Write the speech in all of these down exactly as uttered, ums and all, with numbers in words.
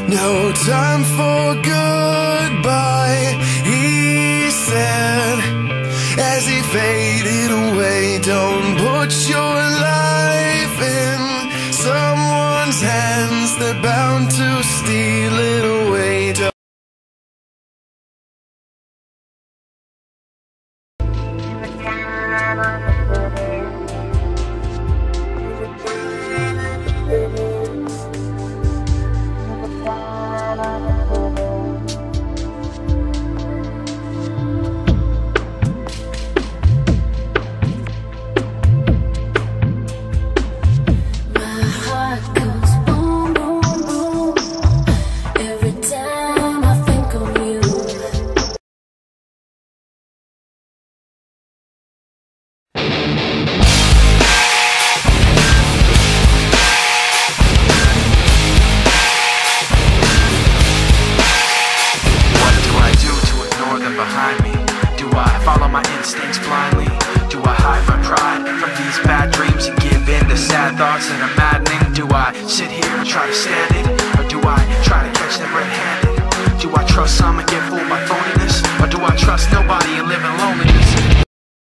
No time for goodbye, he said, as he faded away. Don't put your life in someone's hands, they're bound to steal it away. Don't thoughts that are maddening. Do I sit here and try to stand it? Or do I try to catch them red-handed? Do I trust some and get fooled by phoniness? Or do I trust nobody and live in loneliness?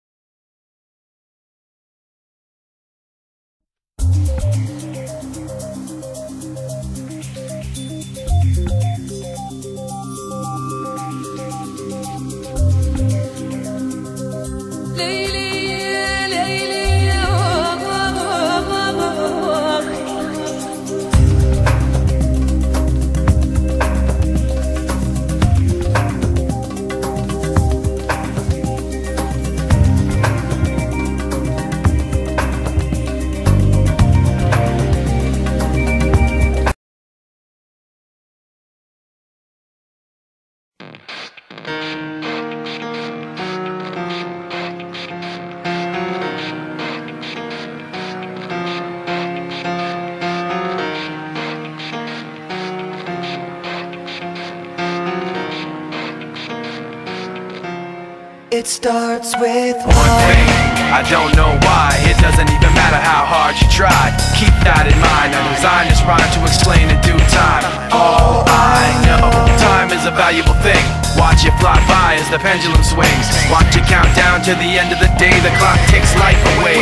It starts with one thing, I don't know why. It doesn't even matter how hard you try. Keep that in mind. I designed this rhyme to explain in due time. All I know, time is a valuable thing. Watch it fly by as the pendulum swings. Watch it count down to the end of the day. The clock takes life away.